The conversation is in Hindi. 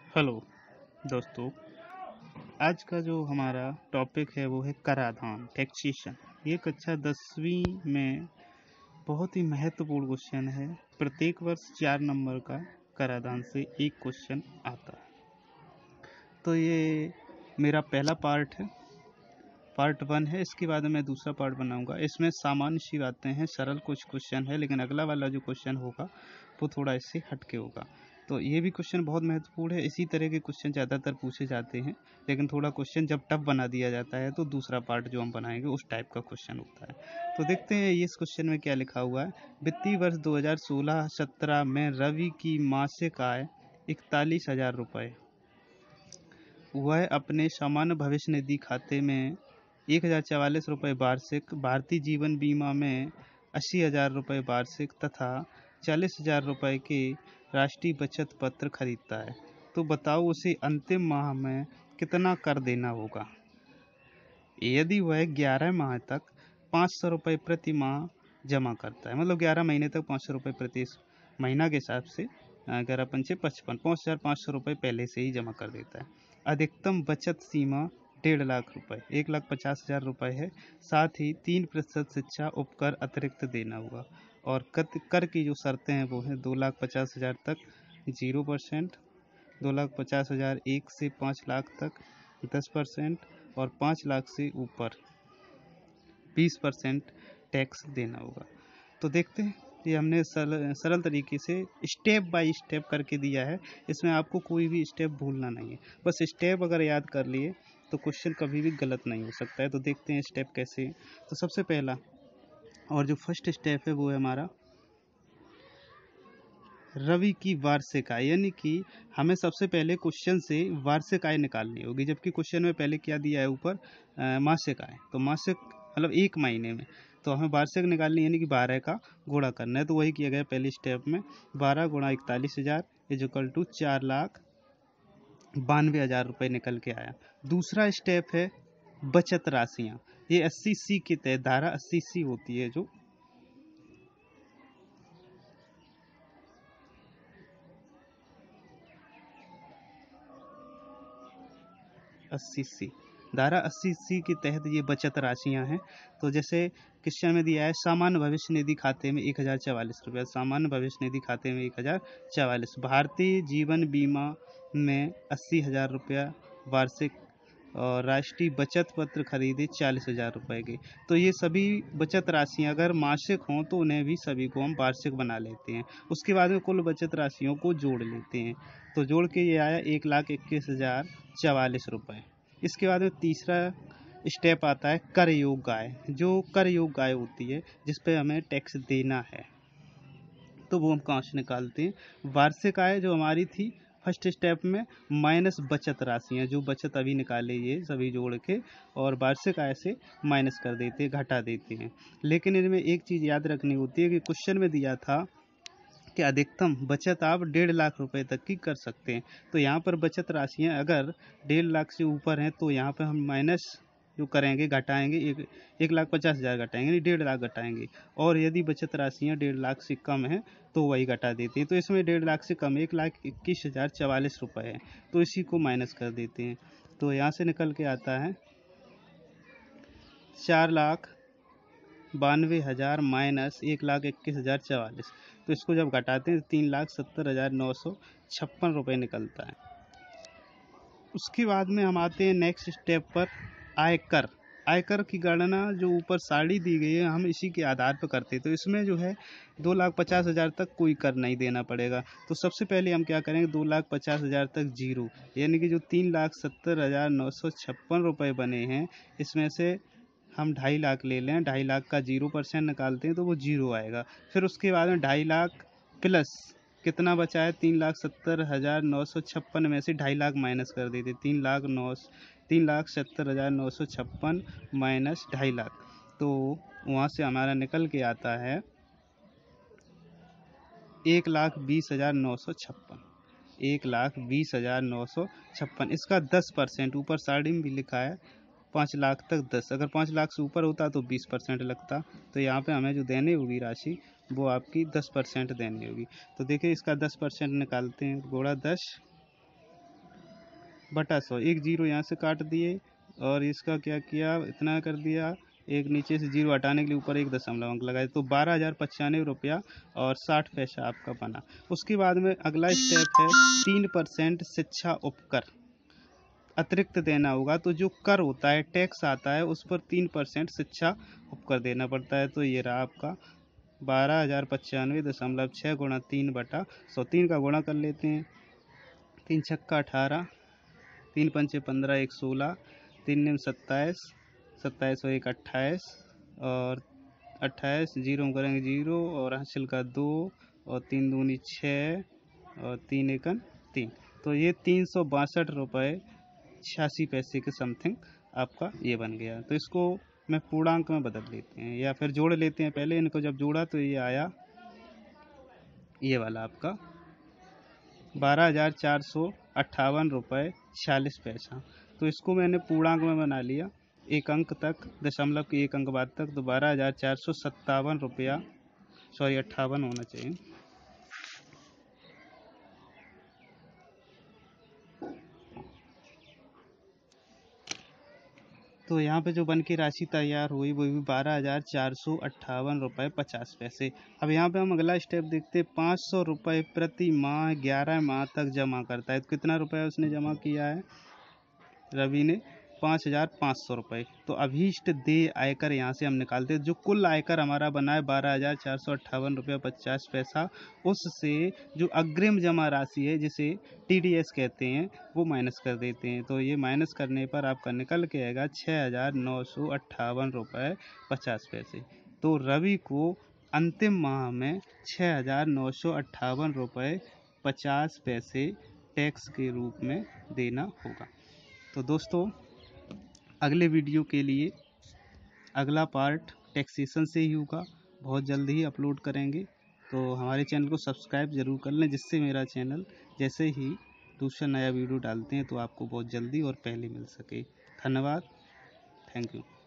हेलो दोस्तों। आज का जो हमारा टॉपिक है वो है कराधान टैक्सेशन। ये कक्षा 10वीं में बहुत ही महत्वपूर्ण क्वेश्चन है। प्रत्येक वर्ष 4 नंबर का कराधान से एक क्वेश्चन आता है। तो ये मेरा पहला पार्ट है, पार्ट 1 है। इसके बाद मैं दूसरा पार्ट बनाऊंगा। इसमें सामान्य सी बातें हैं, सरल कुछ क्वेश्चन है, लेकिन अगला वाला जो क्वेश्चन होगा वो थोड़ा इससे हटके होगा। तो ये भी क्वेश्चन बहुत महत्वपूर्ण है। इसी तरह के क्वेश्चन ज़्यादातर पूछे जाते हैं, लेकिन थोड़ा क्वेश्चन जब टफ बना दिया जाता है तो दूसरा पार्ट जो हम बनाएंगे उस टाइप का क्वेश्चन होता है। तो देखते हैं इस क्वेश्चन में क्या लिखा हुआ है। वित्तीय वर्ष 2016-17 में रवि की मासिक आय 41,000 रुपये। वह अपने सामान्य भविष्य निधि खाते में 1,044 रुपये वार्षिक, भारतीय जीवन बीमा में 80,000 रुपये वार्षिक तथा 40,000 रुपये के राष्ट्रीय बचत पत्र खरीदता है। तो बताओ उसे अंतिम माह में कितना कर देना होगा। यदि वह 11 माह तक 500 रुपये प्रति माह जमा करता है, मतलब 11 महीने तक 500 रुपये प्रति महीना के हिसाब से 11 पंचे 55, 5,500 रुपये पहले से ही जमा कर देता है। अधिकतम बचत सीमा 1.5 लाख रुपये, 1,50,000 रुपये है। साथ ही 3% शिक्षा उपकर अतिरिक्त देना होगा। और कर की जो शर्तें हैं वो हैं 2,50,000 तक 0%, 2,50,000 1 से 5 लाख तक 10% और 5 लाख से ऊपर 20% टैक्स देना होगा। तो देखते हैं, ये हमने सरल तरीके से स्टेप बाय स्टेप करके दिया है। इसमें आपको कोई भी स्टेप भूलना नहीं है, बस स्टेप अगर याद कर लिए तो क्वेश्चन कभी भी गलत नहीं हो सकता है। तो देखते हैं स्टेप कैसे। तो सबसे पहला और जो फर्स्ट स्टेप है वो है हमारा रवि की वार्षिक आय, यानी कि हमें सबसे पहले क्वेश्चन से वार्षिक आय निकालनी होगी, जबकि क्वेश्चन में पहले क्या दिया है ऊपर मासिक आय। तो मासिक मतलब एक महीने में, तो हमें वार्षिक निकालनी यानी कि 12 का गुणा करना है। तो वही किया गया पहले स्टेप में। 12 गुणा 41,000 इक्वल टू 4,92,000 रुपये निकल के आया। दूसरा स्टेप है बचत राशियाँ। ये 80C के तहत, धारा 80C होती है जो 80C, धारा 80C के तहत ये बचत राशियां हैं। तो जैसे क्वेश्चन में दिया है सामान्य भविष्य निधि खाते में 1,044 रुपया, सामान्य भविष्य निधि खाते में 1,044, भारतीय जीवन बीमा में 80,000 रुपया वार्षिक, और राष्ट्रीय बचत पत्र खरीदे 40,000 रुपये के। तो ये सभी बचत राशियां अगर मासिक हों तो उन्हें भी सभी को हम वार्षिक बना लेते हैं। उसके बाद में कुल बचत राशियों को जोड़ लेते हैं। तो जोड़ के ये आया 1,21,044 रुपये। इसके बाद में तीसरा स्टेप आता है कर योग्य आय। जो कर योग्य आय होती है जिस पे हमें टैक्स देना है, तो वो हम कहाँ से निकालते हैं। वार्षिक आय जो हमारी थी फर्स्ट स्टेप में, माइनस बचत राशियाँ, जो बचत अभी निकाले ये सभी जोड़ के, और वार्षिक आय से माइनस कर देते हैं, घटा देते हैं। लेकिन इनमें एक चीज़ याद रखनी होती है कि क्वेश्चन में दिया था कि अधिकतम बचत आप 1.5 लाख रुपए तक की कर सकते हैं। तो यहाँ पर बचत राशियाँ अगर 1.5 लाख से ऊपर हैं तो यहाँ पर हम माइनस जो करेंगे, घटाएंगे, 1,50,000 घटाएंगे, नहीं 1.5 लाख घटाएंगे। और यदि बचत राशियाँ 1.5 लाख से कम है तो वही घटा देते हैं। तो इसमें 1.5 लाख से कम 1,21,044 रुपये है, तो इसी को माइनस कर देते हैं। तो यहाँ से निकल के आता है 4,92,000 माइनस 1,21,044। तो इसको जब घटाते हैं 3,70,956 रुपये निकलता है। उसके बाद में हम आते हैं नेक्स्ट स्टेप पर, आयकर। आयकर की गणना जो ऊपर साड़ी दी गई है हम इसी के आधार पर करते हैं। तो इसमें जो है 2,50,000 तक कोई कर नहीं देना पड़ेगा। तो सबसे पहले हम क्या करेंगे, 2,50,000 तक जीरो, यानी कि जो 3,70,956 रुपये बने हैं इसमें से हम 2.5 लाख ले लें, 2.5 लाख का 0% निकालते हैं तो वो जीरो आएगा। फिर उसके बाद में 2.5 लाख प्लस कितना बचा है, 3,70,956 में से 2.5 लाख माइनस कर देते, 3,70,956 माइनस 2.5 लाख। तो वहाँ से हमारा निकल के आता है 1,20,956, 1,20,956। इसका 10%, ऊपर साइड में भी लिखा है 5 लाख तक 10, अगर 5 लाख से ऊपर होता तो 20% लगता। तो यहाँ पे हमें जो देनी होगी राशि वो आपकी 10% देनी होगी। तो देखिए इसका 10% निकालते हैं, गुणा 10 बटा 100, एक जीरो यहाँ से काट दिए और इसका क्या किया, इतना कर दिया, एक नीचे से जीरो हटाने के लिए ऊपर एक दशमलव अंक लगाए, तो 12,095 रुपया और 60 पैसा आपका बना। उसके बाद में अगला स्टेप है 3% शिक्षा उपकर अतिरिक्त देना होगा। तो जो कर होता है, टैक्स आता है, उस पर 3% शिक्षा उपकर देना पड़ता है। तो ये रहा आपका 12,095.6 गुणा 3/100, 3 का गुणा कर लेते हैं, 3 छक्का 18, 3 पंचे 15, 1 16, 3 निम 27, 27 और 1 28, और 28 जीरो में करेंगे जीरो, और हासिल का 2, और 3 दूनी 6, और 3 एकन 3। तो ये 362 रुपये 86 पैसे के समथिंग आपका ये बन गया। तो इसको मैं पूर्णांक में बदल लेते हैं या फिर जोड़ लेते हैं। पहले इनको जब जोड़ा तो ये आया, ये वाला आपका 12,458 रुपये 46 पैसा। तो इसको मैंने पूर्णांक में बना लिया, एक अंक तक, दशमलव के एक अंक बाद तक, तो 12,457 रुपया, सॉरी 58 होना चाहिए। तो यहाँ पे जो बन की राशि तैयार हुई वो भी 12,458 रुपये 50 पैसे। अब यहाँ पे हम अगला स्टेप देखते हैं, 500 रुपये प्रति माह 11 माह तक जमा करता है। तो कितना रुपया उसने जमा किया है रवि ने, 5,500 रुपये। तो अभीष्ट देय आयकर यहाँ से हम निकालते हैं। जो कुल आयकर हमारा बना है 12,458 रुपये 50 पैसा, उससे जो अग्रिम जमा राशि है जिसे TDS कहते हैं वो माइनस कर देते हैं। तो ये माइनस करने पर आपका निकल के आएगा 6,958 रुपये 50 पैसे। तो रवि को अंतिम माह में 6,958 रुपये 50 पैसे टैक्स के रूप में देना होगा। तो दोस्तों, अगले वीडियो के लिए अगला पार्ट टैक्सेशन से ही होगा, बहुत जल्द ही अपलोड करेंगे। तो हमारे चैनल को सब्सक्राइब ज़रूर कर लें, जिससे मेरा चैनल जैसे ही दूसरा नया वीडियो डालते हैं तो आपको बहुत जल्दी और पहले मिल सके। धन्यवाद, थैंक यू।